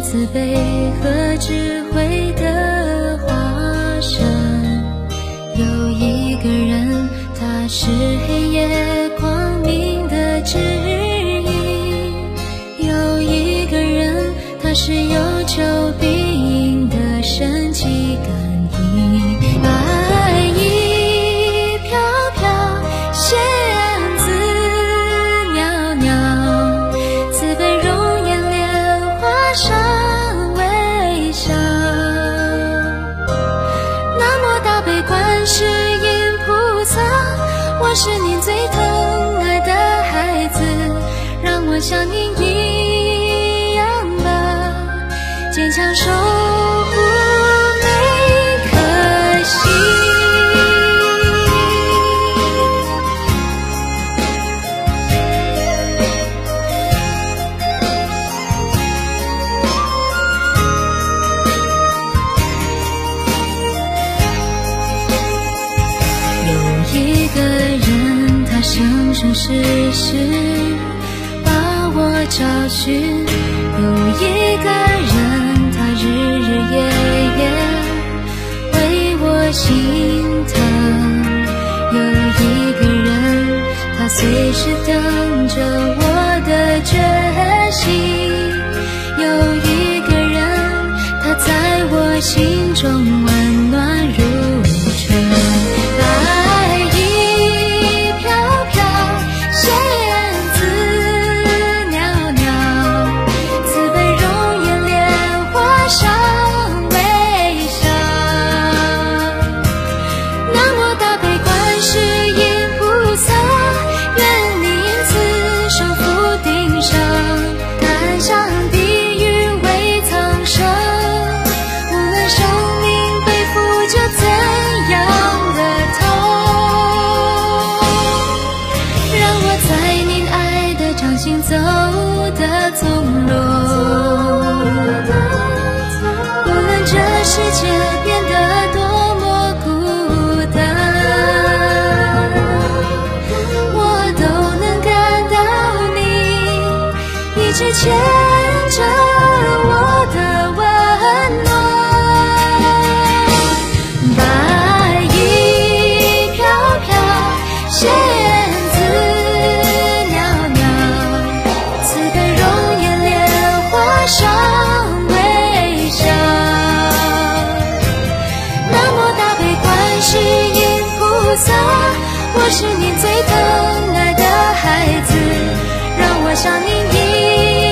慈悲和智慧的化身。有一个人，他是黑夜光明的指引；有一个人，他是有求必应的神奇感应。白衣飘飘，仙子袅袅，慈悲容颜莲花上微笑。南无大悲观世音菩萨，我是您最疼爱的孩子，让我像您一样吧，坚强守护每颗心。有一个人，他生生世世把我找寻；有一个人，他日日夜夜为我心疼；有一个人，他随时等着我的决心；有一个人，他在我心中温暖如春。白衣飘飘，仙子袅袅，慈悲容颜莲花上微笑。南无大悲观世音菩萨，愿你因此手扶顶上，敢向地狱为苍生。无论生命背负着怎样的痛，让我在您爱的掌心走得从容。无论这世界变得多么孤单，我都能感到你一直牵着我的温暖。白衣飘飘，仙子袅袅，慈悲容颜莲花上微笑。南无大悲观世音菩萨，我是您最疼爱的孩子，让我像您一